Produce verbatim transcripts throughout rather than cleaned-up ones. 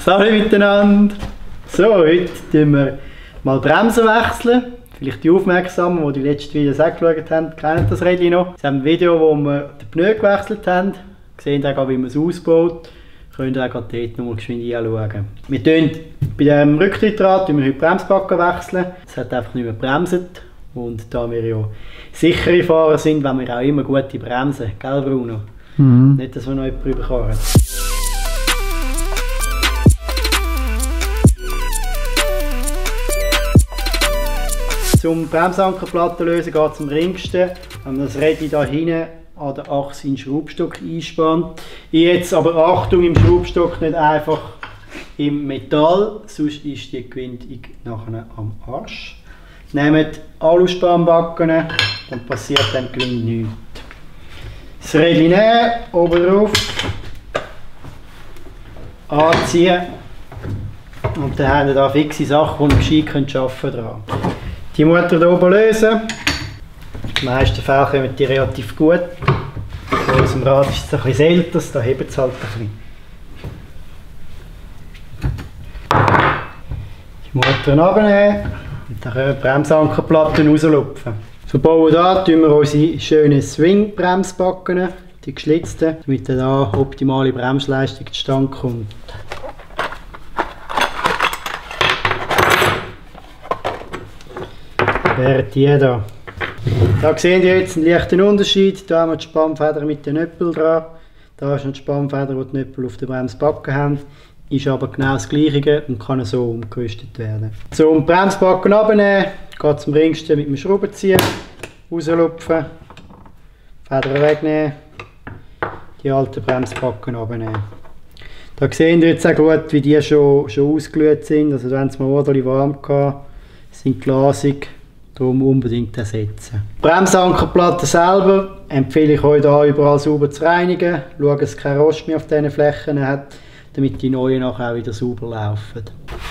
Salut miteinander! So, heute wechseln wir mal Bremsen wechseln. Vielleicht die Aufmerksamen, die die letzten Videos auch geschaut haben, kennen das Rädchen noch. Sie haben ein Video, wo wir den Pneu gewechselt haben. Sie sehen auch, wie man es ausbaut. Könnt ihr auch dort nochmal geschwind anschauen. Wir tun bei diesem Rücktrittrad wir heute die Bremsbacken wechseln. Es hat einfach nicht mehr gebremst. Und da wir ja sichere Fahrer sind, wollen wir auch immer gute Bremsen. Gell, Bruno? Mhm. Nicht, dass wir noch jemanden überfahren. Zum Bremsankerplatten lösen geht es am ringsten, wenn man das Rädchen hier hinten an der Achse in den Schraubstock einspannt. Jetzt aber Achtung, im Schraubstock nicht einfach im Metall, sonst ist die Gewindung nachher am Arsch. Nehmt Aluspannbacken, dann passiert dem Gewinn nichts. Das Rädchen nehmen, oben drauf, anziehen und dann habt ihr da fixe Sachen, die ihr gescheit arbeiten könnt. Die Mutter hier oben lösen. In den meisten Fällen kommen die relativ gut. Bei unserem Rad ist es ein bisschen älter, da hebt es halt ein bisschen. Die Mutter abnehmen und dann können die Bremsankerplatten rauslupfen. So bauen hier tun wir unsere schönen Swing-Bremsbacken, die geschlitzten, damit dann hier optimale Bremsleistung zustande kommt. Wären die hier. Da seht ihr jetzt einen leichten Unterschied. Hier haben wir die Spannfeder mit den Nöppeln dran. Da ist noch die Spannfeder, die die Nöppel auf der Bremsbacken haben. Ist aber genau das Gleiche und kann so umgerüstet werden. So, um die Bremsbacken abzunehmen, geht es am ringsten mit dem Schraubenzieher. Rauslupfen, Federn wegnehmen, die alten Bremsbacken abnehmen. Da seht ihr jetzt auch gut, wie die schon, schon ausgelöst sind. Also wenn es mal ordentlich warm gehabt, sind glasig. Darum unbedingt ersetzen. Die Bremsankerplatte selber empfehle ich euch hier überall sauber zu reinigen. Schauen, dass es keinen Rost mehr auf diesen Flächen hat, damit die neuen nachher auch wieder sauber laufen.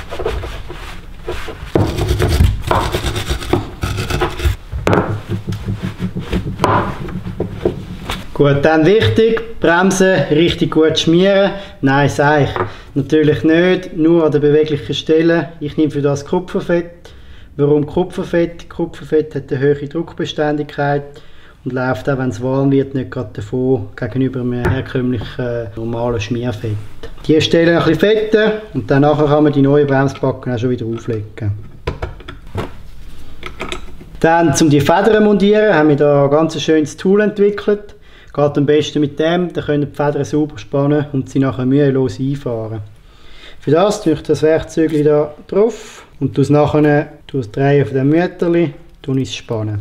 Gut, dann wichtig, Bremsen richtig gut schmieren. Nein, sage ich natürlich nicht, nur an den beweglichen Stellen. Ich nehme für das Kupferfett. Warum Kupferfett? Kupferfett hat eine hohe Druckbeständigkeit und läuft auch, wenn es warm wird, nicht gerade davon gegenüber einem herkömmlichen äh, normalen Schmierfett. Die Stellen ein bisschen fetten und danach kann man die neuen Bremsbacken auch schon wieder auflegen. Dann, um die Federn zu montieren, haben wir hier ein ganz schönes Tool entwickelt. Geht am besten mit dem, dann können die Federn sauber spannen und sie nachher mühelos einfahren. Für das tue ich das Werkzeug hier drauf und tue es nachher durch das Drehen von dem Mütterli spannen.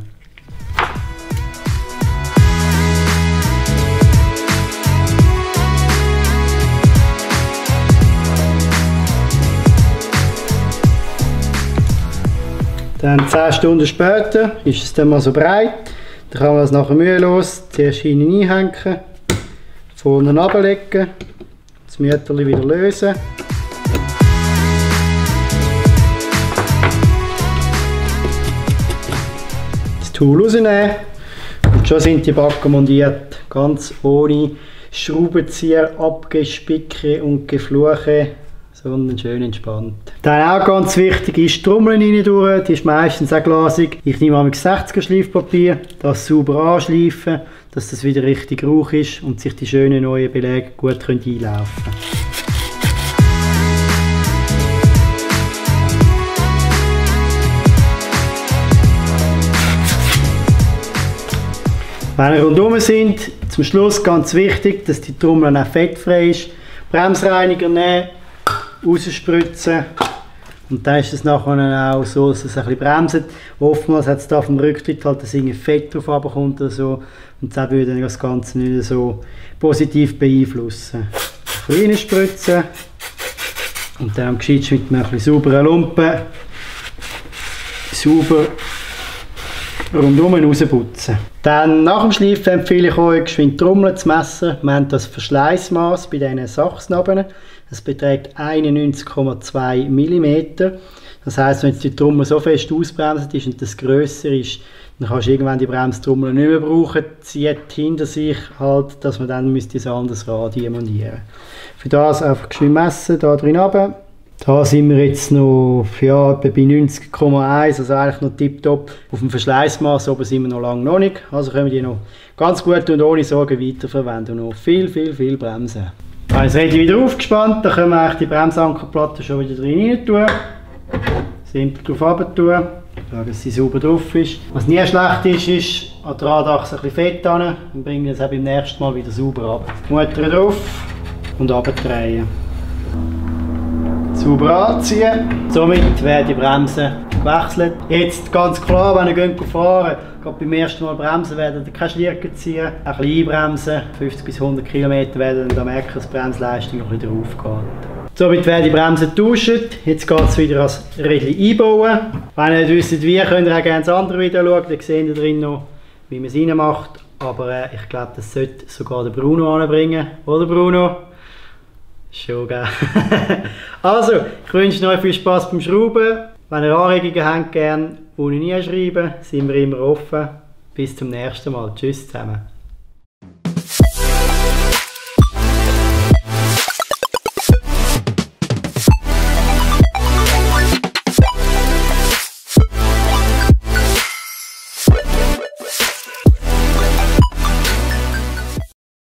Dann zehn Stunden später ist es dann mal so breit. Dann kann man es nachher mühelos zuerst hinten einhängen, vorne ablegen, das Mütterli wieder lösen. Tool rausnehmen und schon sind die Backen montiert, ganz ohne Schraubenzieher, Abgespicke und Gefluche, sondern schön entspannt. Dann auch ganz wichtig ist die Trommel rein durch, die ist meistens auch glasig. Ich nehme einmal sechziger Schleifpapier, das sauber anschleifen, dass das wieder richtig rauch ist und sich die schönen neuen Belege gut einlaufen können. Wenn wir rundherum sind, zum Schluss ganz wichtig, dass die Trommel auch fettfrei ist. Bremsreiniger nehmen, rausspritzen und dann ist es nachher auch so, dass es ein bisschen bremst. Oftmals hat es da vom Rücktritt halt, dass irgendwie Fett drauf runterkommt oder so und das würde das Ganze nicht so positiv beeinflussen. Reinspritzen und dann am gescheitsten mit einem sauberen Lumpen sauber rundum rausputzen. Dann nach dem Schleifen empfehle ich euch, geschwind die Trommel zu messen. Wir haben das Verschleißmaß bei diesen Sachsnabeln. Das beträgt einundneunzig Komma zwei Millimeter. Das heisst, wenn jetzt die Trommel so fest ausbremst ist und das grösser ist, Dann kannst du irgendwann die Bremstrommel nicht mehr brauchen, zieht hinter sich halt, dass man dann müsste ein anderes Rad montieren. Für das einfach geschwind messen, da drin runter. Da sind wir jetzt noch ja, etwa bei neunzig Komma eins, also eigentlich noch tipptopp. Auf dem Verschleißmaß oben sind wir noch lange noch nicht. Also können wir die noch ganz gut und ohne Sorgen weiterverwenden und noch viel, viel, viel bremsen. Jetzt habe ich wieder aufgespannt, dann können wir eigentlich die Bremsankerplatte schon wieder drin tun. Simpel drauf runter tun, schauen, dass sie sauber drauf ist. Was nie schlecht ist, ist an der Radachse ein bisschen Fett hin und bringen es auch beim nächsten Mal wieder sauber ab. Mutter drauf und runterdrehen. Sauber anziehen. Somit werden die Bremsen gewechselt. Jetzt ganz klar, wenn ihr fahren geht, gerade beim ersten Mal bremsen, werdet ihr keine Schlierken ziehen. Ein bisschen einbremsen, fünfzig bis hundert Kilometer werden dann merken, dass die Bremsleistung noch ein bisschen drauf geht. Somit werden die Bremsen getauscht. Jetzt geht es wieder ans Rädchen einbauen. Wenn ihr nicht wisst wie, könnt ihr auch gerne das andere Video schauen. Da seht ihr drin noch, wie man es reinmacht. Aber äh, ich glaube, das sollte sogar der Bruno anbringen. Oder Bruno? Schon, gell? Also, ich wünsche euch viel Spaß beim Schrauben. Wenn ihr Anregungen habt, gerne unten hinschreiben. Sind wir immer offen. Bis zum nächsten Mal. Tschüss zusammen.